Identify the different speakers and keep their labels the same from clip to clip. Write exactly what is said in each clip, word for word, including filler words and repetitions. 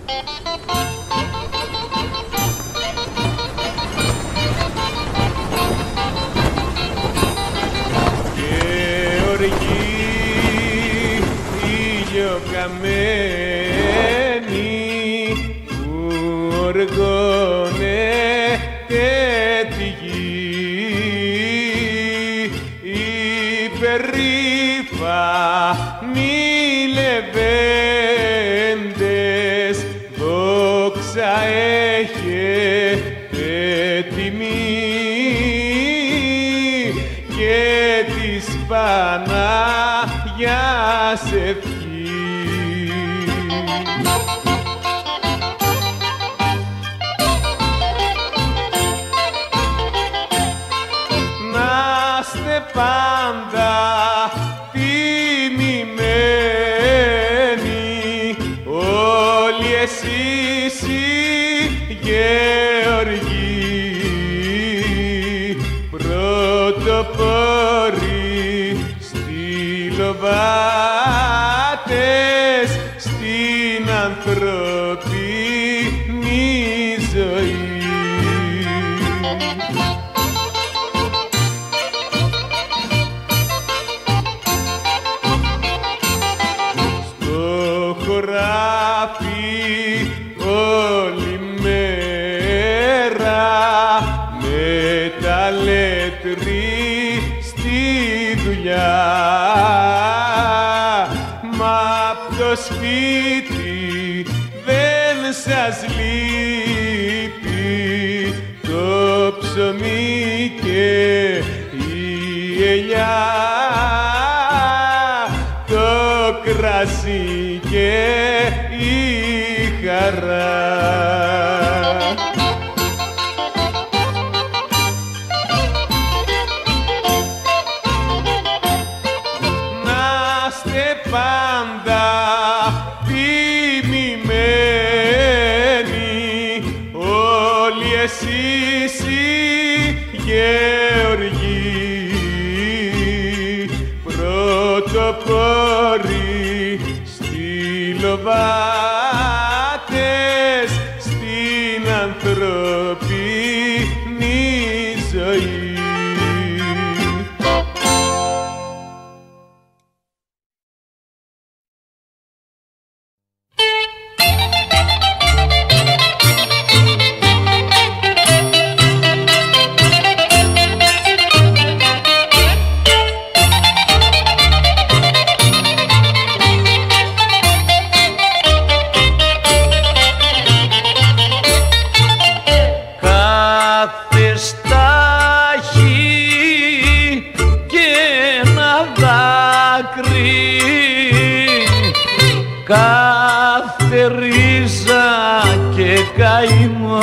Speaker 1: κάθε ρίζα και καημός.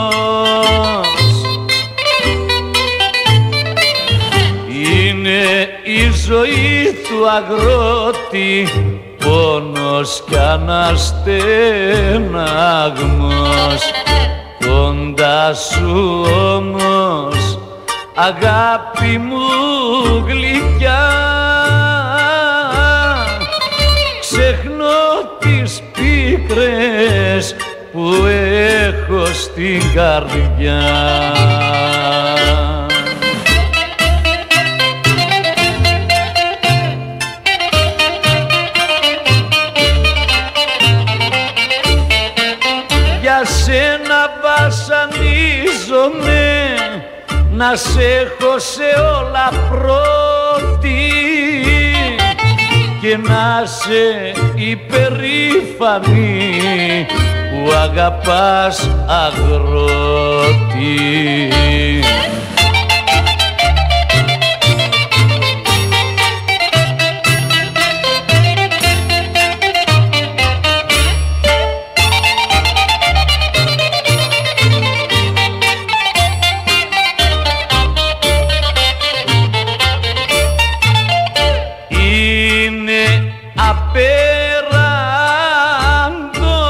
Speaker 1: Είναι η ζωή του αγρότη, πόνος κι αναστεναγμός. Κοντά σου όμως, αγάπη μου γλυκιά, ξεχνώ τις πίκρες που έχω στην καρδιά. Για σένα βασανίζομαι, να σ' έχω σε όλα πρώτη και να σε υπερήφανη που αγαπάς αγρότη.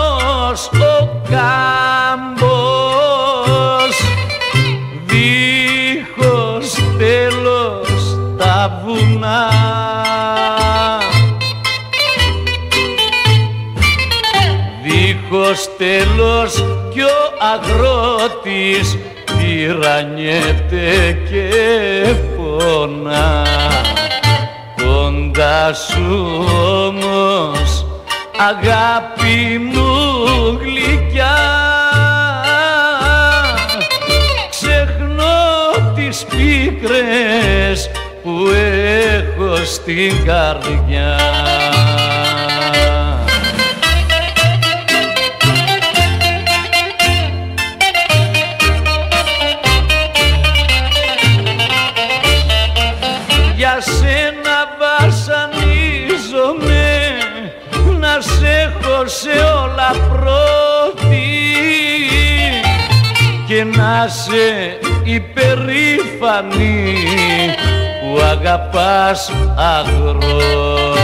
Speaker 1: Απέραντος ο κάμπος, δίχως τέλος κι ο αγρότης τυραννιέται και πονά. Κοντά σου όμως αγάπη μου γλυκιά, ξεχνώ τις πίκρες που έχω στην καρδιά. Για σένα βασανίζομαι, να σε έχω σε όλα πρώτη και να σε υπερήφανη που αγαπάς αγρό.